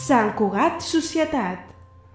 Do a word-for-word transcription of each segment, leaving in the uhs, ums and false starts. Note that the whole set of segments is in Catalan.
Sant Cugat Societat.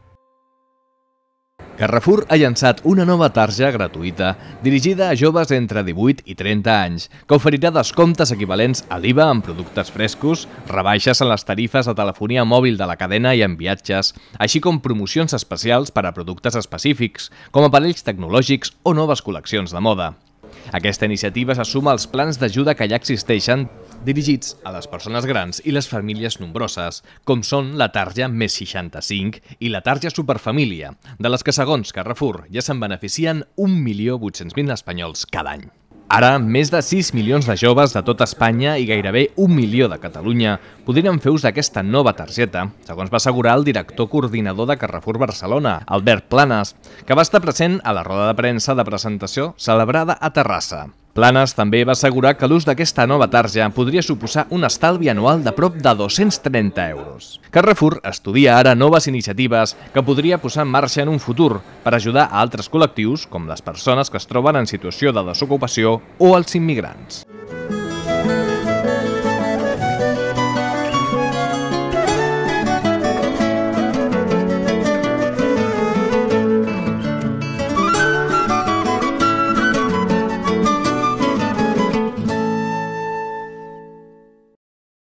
Carrefour ha llançat una nova tarja gratuïta dirigida a joves entre divuit i trenta anys, que oferirà descomptes equivalents a l'I V A en productes frescos, rebaixes en les tarifes de telefonia mòbil de la cadena i en viatges, així com promocions especials per a productes específics, com aparells tecnològics o noves col·leccions de moda. Aquesta iniciativa se suma als plans d'ajuda que ja existeixen dirigits a les persones grans i les famílies nombroses, com són la tarja més seixanta-cinc i la tarja Superfamília, de les que, segons Carrefour, ja se'n beneficien un milió vuit-cents mil espanyols cada any. Ara, més de sis milions de joves de tot Espanya i gairebé un milió de Catalunya podrien fer ús d'aquesta nova targeta, segons va assegurar el director coordinador de Carrefour Barcelona, Albert Planas, que va estar present a la roda de premsa de presentació celebrada a Terrassa. Planas també va assegurar que l'ús d'aquesta nova tarja podria suposar un estalvi anual de prop de dos-cents trenta euros. Carrefour estudia ara noves iniciatives que podria posar en marxa en un futur per ajudar a altres col·lectius, com les persones que es troben en situació de desocupació o els immigrants.